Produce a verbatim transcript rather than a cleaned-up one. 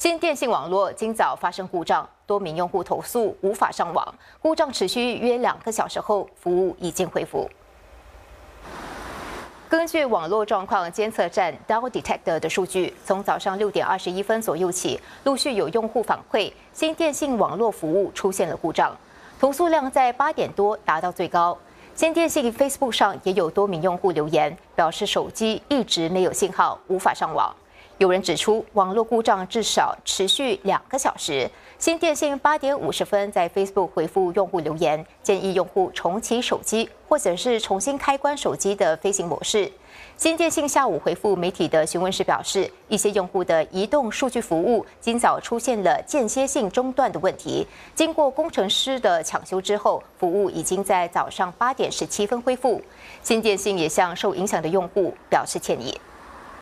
新电信网络今早发生故障，多名用户投诉无法上网，故障持续约两个小时后，服务已经恢复。根据网络状况监测站 Down Detector 的数据，从早上六点二十一分左右起，陆续有用户反馈新电信网络服务出现了故障，投诉量在八点多达到最高。新电信 Facebook 上也有多名用户留言，表示手机一直没有信号，无法上网。有人指出，网络故障至少持续两个小时。新电信八点五十分在 Facebook 回复用户留言，建议用户重启手机，或者是重新开关手机的飞行模式。新电信下午回复媒体的询问时表示，一些用户的移动数据服务今早出现了间歇性中断的问题，经过工程师的抢修之后，服务已经在早上八点十七分恢复。新电信也向受影响的用户表示歉意。